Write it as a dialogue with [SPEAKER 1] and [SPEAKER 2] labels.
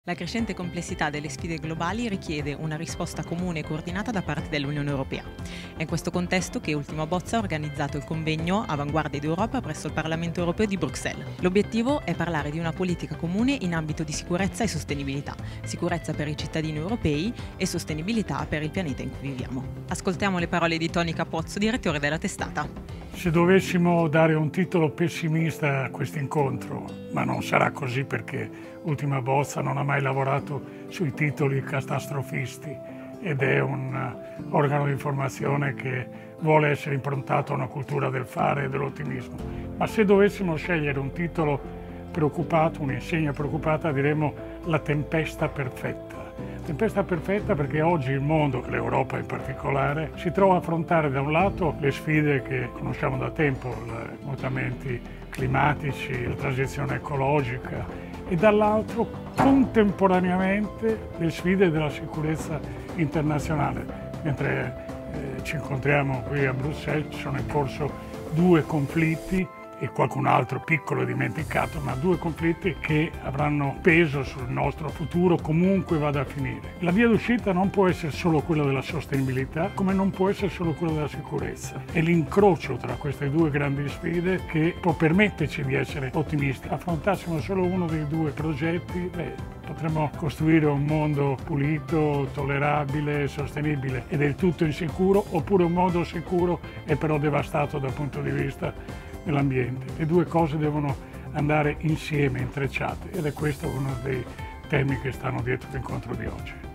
[SPEAKER 1] La crescente complessità delle sfide globali richiede una risposta comune e coordinata da parte dell'Unione Europea. È in questo contesto che Ultimo Bozza ha organizzato il convegno Avanguardie d'Europa presso il Parlamento Europeo di Bruxelles. L'obiettivo è parlare di una politica comune in ambito di sicurezza e sostenibilità, sicurezza per i cittadini europei e sostenibilità per il pianeta in cui viviamo. Ascoltiamo le parole di Tony Capozzo, direttore della testata.
[SPEAKER 2] Se dovessimo dare un titolo pessimista a questo incontro, ma non sarà così perché Ultimo Bozza non ha mai lavorato sui titoli catastrofisti ed è un organo di informazione che vuole essere improntato a una cultura del fare e dell'ottimismo. Ma se dovessimo scegliere un titolo preoccupato, un'insegna preoccupata, diremmo la tempesta perfetta. Tempesta perfetta perché oggi il mondo, l'Europa in particolare, si trova a affrontare da un lato le sfide che conosciamo da tempo, i mutamenti climatici, la transizione ecologica, e dall'altro contemporaneamente le sfide della sicurezza internazionale. Mentre ci incontriamo qui a Bruxelles sono in corso due conflitti e qualcun altro piccolo dimenticato, ma due conflitti che avranno peso sul nostro futuro comunque vada a finire. La via d'uscita non può essere solo quella della sostenibilità, come non può essere solo quella della sicurezza. È l'incrocio tra queste due grandi sfide che può permetterci di essere ottimisti. Affrontassimo solo uno dei due progetti, potremmo costruire un mondo pulito, tollerabile, sostenibile e del tutto insicuro, oppure un mondo sicuro e però devastato dal punto di vista dell'ambiente. Le due cose devono andare insieme, intrecciate, ed è questo uno dei temi che stanno dietro l'incontro di oggi.